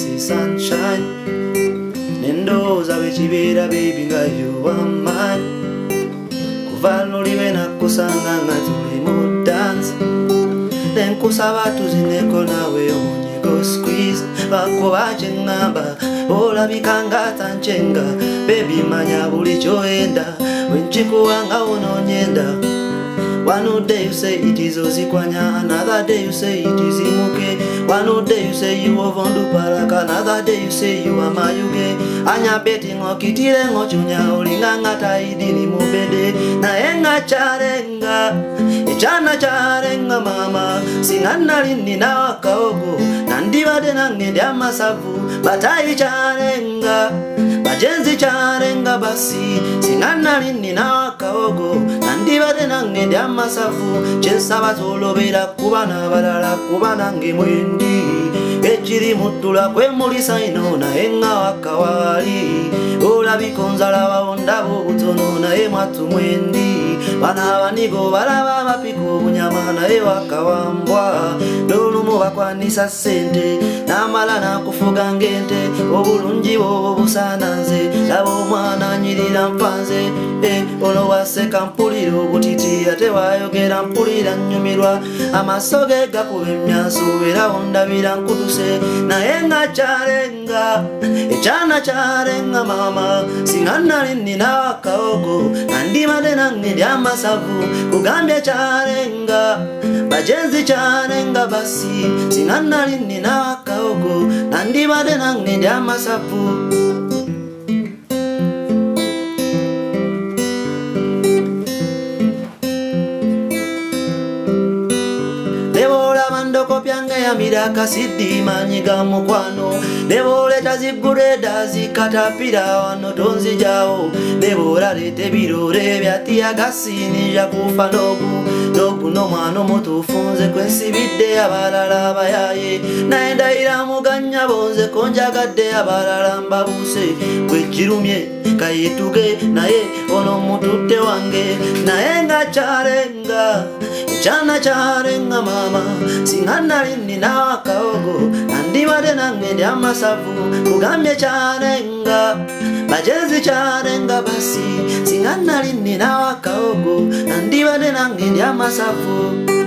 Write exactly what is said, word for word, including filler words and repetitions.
see sunshine. Nendoza wechibera baby nga you are mine. Kuvalo libe na kusanga nga tulimo dance. Then kusaba tuzineko nawe omunyego squeeze. Bako bache ngamba ola bikanga tanchenga. Baby manya buli choenda wenchikuwanga unonyenda. One day you say it is Ozikwanya, another day you say it is Imuke. One day you say you are Vondu Paraka, another day you say you are Mayuge. Anya beti ngokitire ngochunya olinganga taidini mubede. Na enga charenga, echana charenga mama. Singana lini na wakaogo, nandibade nange diama savu. Batai charenga, bajenzi charenga basi. Singana lini na wakaogo, nandibade nange diama masafu chensaba tolobera kubana balala kubana nge mwendi echiri mutula kwe mulisa ino na enga wakawali ola bikonzala baondabo butono na e mwatu mwendi bana banigo balaba bapiko bunyama na e wakawambwa dolumo bakwanisa sente namala na kufuga ngente obulungi bo busananze labo mwana nyirira mpanze e ono waseka mpuliro butiti ate wayogera mpulira nyumirwa amasoge gakube myanso era ondabira nkutuse naye nga charenga echana charenga mama singana lini na wakaogo nandimade nange ndi amasavu kugambye charenga bajenzi charenga basi singana lini na wakaogo nandimade nange ndi amasavu. Kopyanga ya miraka sidi manyiga mukwano nebole tazigure dazi katapira wano tonzi jao nebora lete birore byatia gasini ya kufa nogu nogu no mwana mutufunze kwensibide abalala bayaye naenda ira muganya bonze konjagadde abalala mbabuse kwekirumye kayituge naye ono mutute wange naye nga charenga chana charenga mama singana lini na wakaogo nandibade nange ndi amasavu kugambye charenga bajenzi charenga basi singana lini na wakaogo nandibade nange ndi amasavu.